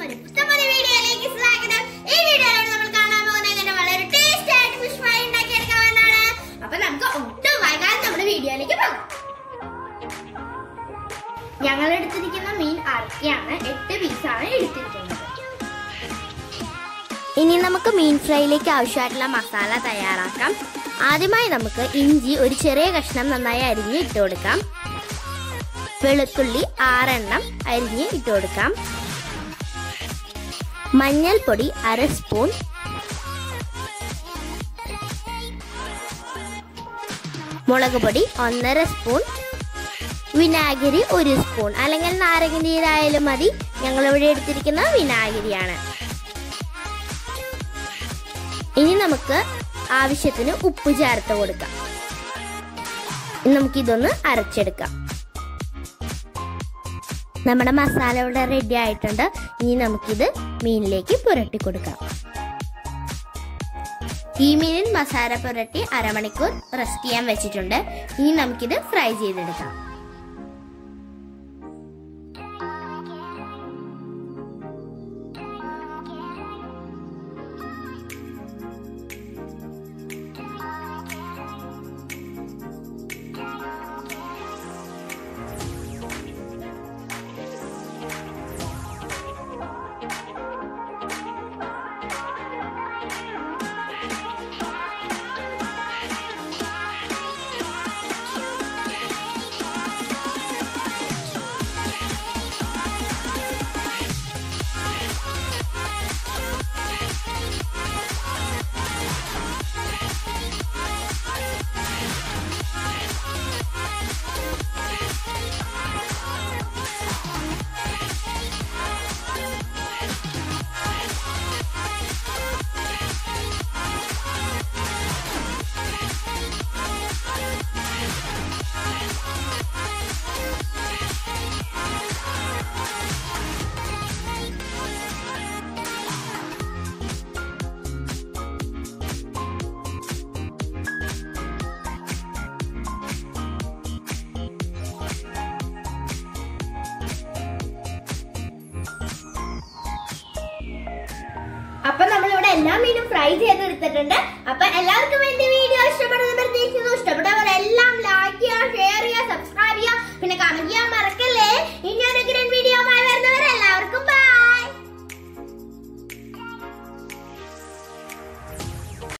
ഞങ്ങൾ എടുത്തിരിക്കുന്ന മീൻ അരക്കിയാണ് 8 പീസാണ് എടുത്തിരിക്കുന്നത്. ഇനി നമുക്ക് മീൻ ഫ്രൈയിലേക്ക് ആവശ്യമായിട്ടുള്ള മസാല തയ്യാറാക്കാം. ആദ്യമായി നമുക്ക് ഇഞ്ചി ഒരു ചെറിയ കഷ്ണം നന്നായി അരിഞ്ഞ് ഇട്ട് കൊടുക്കാം. വെളുത്തുള്ളി 6 എണ്ണം അരിഞ്ഞ് ഇട്ട് കൊടുക്കാം. മഞ്ഞൾപ്പൊടി 1/2 സ്പൂൺ, മുളക് പൊടി 1/2 സ്പൂൺ, വിനാഗിരി 1 സ്പൂൺ, അല്ലെങ്കിൽ നാരങ്ങ നീരായാലും മതി. ഞങ്ങളിവിടെ എടുത്തിരിക്കുന്ന വിനാഗിരിയാണ്. ഇനി നമുക്ക് ആവശ്യത്തിന് ഉപ്പ് ചേർത്ത് കൊടുക്കാം. നമുക്കിതൊന്ന് അരച്ചെടുക്കാം. നമ്മുടെ മസാല ഇവിടെ റെഡി ആയിട്ടുണ്ട്. ഇനി നമുക്കിത് മീനിലേക്ക് പുരട്ടി കൊടുക്കാം. ഈ മീനിൽ മസാല പുരട്ടി അരമണിക്കൂർ റെസ്റ്റ് ചെയ്യാൻ വെച്ചിട്ടുണ്ട്. ഇനി നമുക്കിത് ഫ്രൈ ചെയ്തെടുക്കാം. അപ്പൊ നമ്മളിവിടെ എല്ലാ മീനും ഫ്രൈ ചെയ്തെടുത്തിട്ടുണ്ട്. അപ്പൊ എല്ലാവർക്കും വേണ്ടി വീഡിയോ ഇഷ്ടപ്പെടുന്ന പ്രതീക്ഷിക്കുന്നു. ഇഷ്ടപ്പെട്ടവരെല്ലാം ലൈക്ക് ചെയ്യുക, ഷെയർ ചെയ്യുക, സബ്സ്ക്രൈബ് ചെയ്യുക, പിന്നെ കമന്റ് ചെയ്യാൻ മറക്കരുത്.